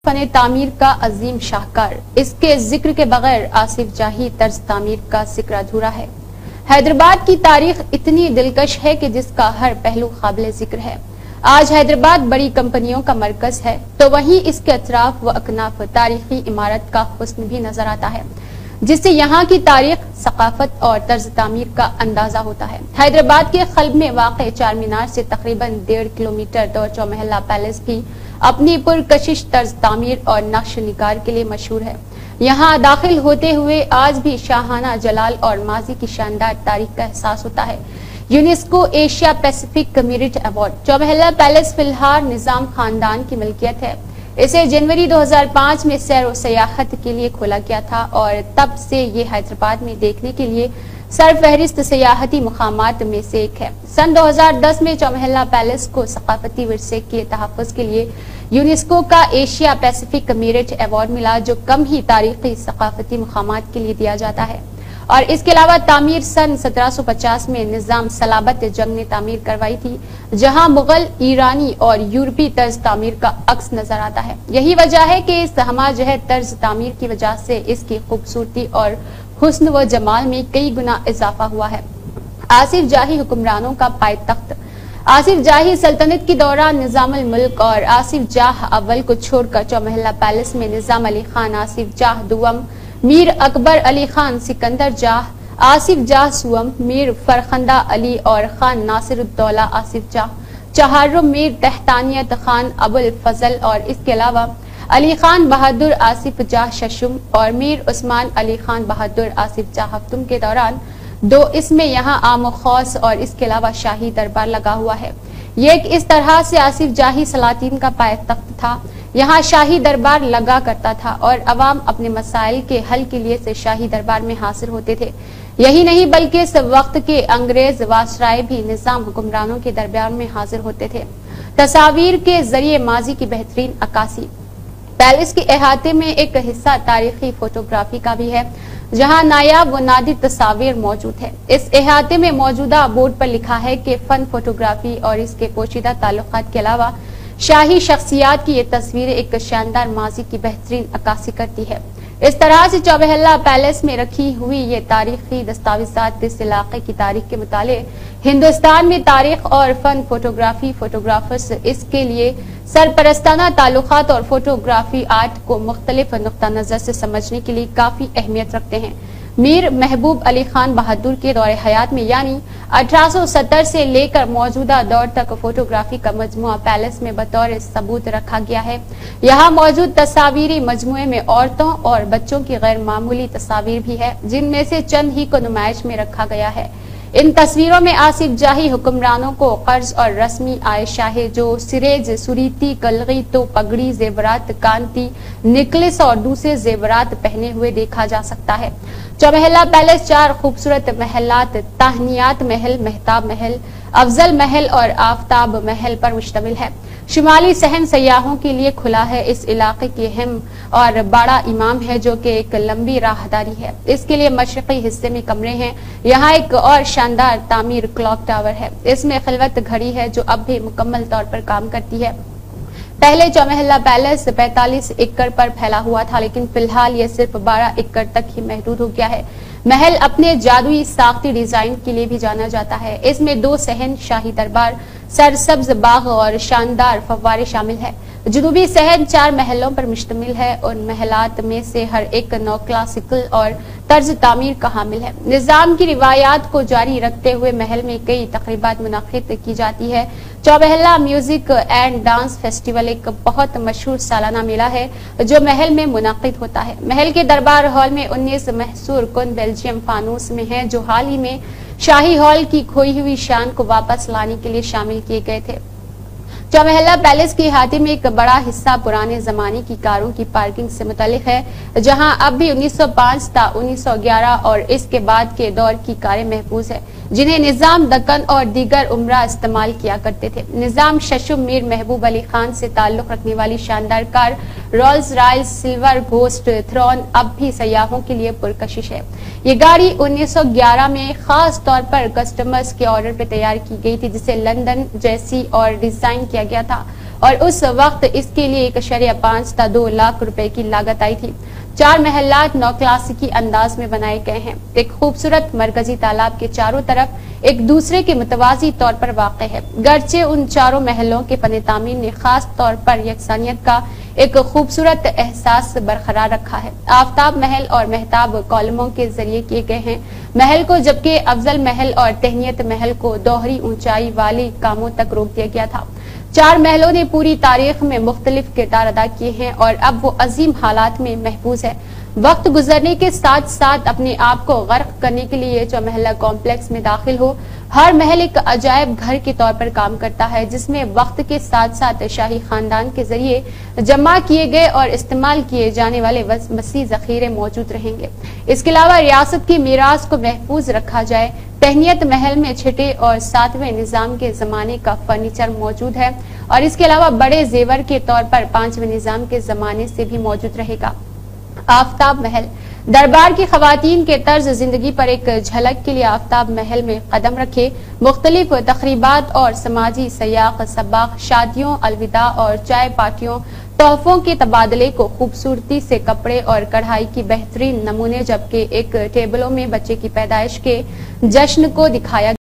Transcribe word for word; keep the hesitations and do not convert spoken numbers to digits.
Fun तामीर का अजीम शाहकार, इसके जिक्र के बगैर आसिफ जाही तर्ज तामीर का जिक्र अधूरा है। हैदराबाद की तारीख इतनी दिलकश है कि जिसका हर पहलू काबिल जिक्र है। आज हैदराबाद बड़ी कंपनियों का मरकज है, तो वहीं इसके अतराफ व अकनाफ तारीखी इमारत का हुस्न भी नजर आता है, जिससे यहाँ की तारीख, सकाफत और तर्ज तामीर का अंदाजा होता है। हैदराबाद के कल्ब में वाक़ चार मीनार से तकरीबन डेढ़ किलोमीटर दूर चौमहला पैलेस भी अपनी पुरकशिश तर्ज तामीर और नक्श निगार के लिए मशहूर है। यहाँ दाखिल होते हुए आज भी शाहाना जलाल और माजी की शानदार तारीख का एहसास होता है। UNESCO Asia Pacific merit award Chowmahalla palace फिलहाल निजाम खानदान की मिल्कियत है। इसे जनवरी दो हज़ार पाँच में सैर व सयाहत के लिए खोला गया था और तब से ये हैदराबाद में देखने के लिए सरफहरिस्त सयाहती मुकामात में से एक है। सन दो हज़ार दस में चौमहला पैलेस को सकाफती विरसे के तहफ़्फ़ुज़ के लिए यूनेस्को का एशिया पैसिफिक मेरिट अवार्ड मिला, जो कम ही तारीखी सकाफती मुकामात के लिए दिया जाता है। और इसके अलावा तामीर सन सत्रह सौ पचास में निजाम सलाबत जंग ने तामीर करवाई थी, जहां मुगल, ईरानी और यूरोपी तर्ज तामीर का अक्स नजर आता है। यही वजह है कि इस हमाजहत तर्ज तामीर की वजह से इसकी खूबसूरती और हुस्न व जमाल में कई गुना इजाफा हुआ है। आसिफ जाही हुक्मरानों का पायतख्त। आसिफ जाही सल्तनत के दौरान निजामुल मुल्क और आसिफ जाह अव्वल को छोड़कर चौमहला पैलेस में निजाम अली खान, आसिफ जाह दुवम, मीर अकबर अली खान, सिकंदर जाह, आसिफ जाह सुवम, मीर फरखंदा अली और खान नासिरुद्दौला आसिफ जाह, चहारुम मीर तहतानियत खान अबुल फजल और इसके अलावा अली खान बहादुर आसिफ जाह शशुम और मीर उस्मान अली खान बहादुर आसिफ जाह हफ्तुम के दौरान दो इसमें यहाँ आम खौस और इसके अलावा शाही दरबार लगा हुआ है। ये एक इस तरह से आसिफ जाही सलातीन का पायतख्त था। यहाँ शाही दरबार लगा करता था और अवाम अपने मसाइल के हल के लिए से शाही दरबार में हाजिर होते थे। यही नहीं बल्कि इस वक्त के अंग्रेज वासराय भी निजाम हुक्मरानों के दरबार में हाजिर होते थे। तस्वीर के जरिए माजी की बेहतरीन अक्कासी। पैलेस के अहाते में एक हिस्सा तारीखी फोटोग्राफी का भी है, जहां नायाब व नादिर तस्वीर मौजूद है। इस अहाते में मौजूदा बोर्ड पर लिखा है कि फन फोटोग्राफी और इसके पोशीदा ताल्लुकात के अलावा शाही शख्सियात की ये तस्वीरें एक शानदार माजी की बेहतरीन अक्कासी करती है। इस तरह से चौबहला पैलेस में रखी हुई ये तारीखी दस्तावेजात इस इलाके की तारीख के मुताले हिंदुस्तान में तारीख और फन फोटोग्राफी फोटोग्राफर्स इसके लिए सरपरस्ताना ताल्लुकात और फोटोग्राफी आर्ट को मुख्तलिफ नुक्ता नजर से समझने के लिए काफी अहमियत रखते हैं। मीर महबूब अली खान बहादुर के दौरे हयात में यानी अठारह सौ सत्तर से लेकर मौजूदा दौर तक फोटोग्राफी का मजमुआ पैलेस में बतौर सबूत रखा गया है। यहाँ मौजूद तस्वीरी मजमुए में औरतों और बच्चों की गैर मामूली तस्वीर भी है, जिनमें से चंद ही को नुमाइश में रखा गया है। इन तस्वीरों में आसिफ जाही हुक्मरानों को कर्ज और रस्मी आयशाहे जो सिरेज, सुरीती, कलगी तो पगड़ी, जेवरात, कांति, निकलेस और दूसरे जेवरात पहने हुए देखा जा सकता है। चौमहला पैलेस चार खूबसूरत महलात, ताहनियात महल, मेहताब महल, अफजल महल और आफ्ताब महल पर मुश्तमिल है। शुमाली सहन सयाहों के लिए खुला है। इस इलाके की अहम और बड़ा इमाम है, जो कि एक लंबी राहदारी है। इसके लिए मशरकी हिस्से में कमरे हैं। यहाँ एक और शानदार तामीर क्लॉक टावर है। इसमें खिलवत घड़ी है जो अब भी मुकम्मल तौर पर काम करती है। पहले चौमहला पैलेस पैंतालीस एकड़ पर फैला हुआ था, लेकिन फिलहाल यह सिर्फ बारह एकड़ तक ही महदूद हो गया है। महल अपने जादुई साख्ती डिजाइन के लिए भी जाना जाता है। इसमें दो सहन, शाही दरबार, सरसब्ज बाग और शानदार फव्वारे शामिल है। जुनूबी सहन चार महलों पर मुश्तमिल है। उन महलात में से हर एक नौ क्लासिकल और तर्ज तामीर का हामिल है। निजाम की रिवायात को जारी रखते हुए महल में कई तकरीबात मुनक्किद की जाती है। Chowmahalla music and dance festival एक बहुत मशहूर सालाना मेला है जो महल में मुनक्किद होता है। महल के दरबार हॉल में उन्नीस महसूर कुन बेल्जियम फानूस में है, जो हाल ही में शाही हॉल की खोई हुई शान को वापस लाने के लिए शामिल किए गए थे। चौमहला पैलेस के अहाते में एक बड़ा हिस्सा पुराने जमाने की कारों की पार्किंग से मुतालिक है, जहां अब भी उन्नीस सौ पाँच ता उन्नीस सौ ग्यारह और इसके बाद के दौर की कारें महफूज है, जिन्हें निजाम दक्कन और दीगर उमरा इस्तेमाल किया करते थे। निजाम शशुम मीर महबूब अली खान से ताल्लुक रखने वाली शानदार car Rolls Royce silver ghost throne अब भी सयाहों के लिए पुरकशिश है। ये गाड़ी उन्नीस सौ ग्यारह में खास तौर पर कस्टमर्स के ऑर्डर पर तैयार की गई थी, जिसे लंदन जैसी और डिजाइन किया गया था और उस वक्त इसके लिए एक अशरिया पांच था दो लाख रुपए की लागत आई थी। चार महल्लात नौ क्लासिकी अंदाज में बनाए गए हैं। एक खूबसूरत मरकजी तालाब के चारों तरफ एक दूसरे के मुतवाजी तौर पर वाक़ है। गर्चे उन चारों महलों के फन तामीर ने खास तौर पर यकसानियत का एक खूबसूरत एहसास बरकरार रखा है। आफ्ताब महल और मेहताब कॉलमों के जरिए किए गए हैं महल को, जबकि अफजल महल और तहनीत महल को दोहरी ऊंचाई वाले कामों तक रोक दिया गया था। चार महलों ने पूरी तारीख में मुख्तलिफ किरदार अदा किए हैं और अब वो अजीम हालात में महफूज है। वक्त गुजरने के साथ साथ अपने आप को गर्क करने के लिए जो महल्ला कॉम्प्लेक्स में दाखिल हो, हर महल एक अजायब घर के तौर पर काम करता है, जिसमें वक्त के साथ साथ शाही खानदान के जरिए जमा किए गए और इस्तेमाल किए जाने वाले वसी जखीरे मौजूद रहेंगे। इसके अलावा रियासत की मीरास को महफूज रखा जाए। तहनीत महल में छठे और सातवें निजाम के जमाने का फर्नीचर मौजूद है और इसके अलावा बड़े जेवर के तौर पर पांचवें निजाम के जमाने से भी मौजूद रहेगा। आफ्ताब महल दरबार की खवातीन के तर्ज जिंदगी पर एक झलक के लिए आफ्ताब महल में कदम रखे मुख्तलिफ तकरीबात और समाजी सयाक सबाक, शादियों, अलविदा और चाय पार्टियों, तोहफों के तबादले को खूबसूरती से कपड़े और कढ़ाई की बेहतरीन नमूने, जबकि एक टेबलों में बच्चे की पैदाइश के जश्न को दिखाया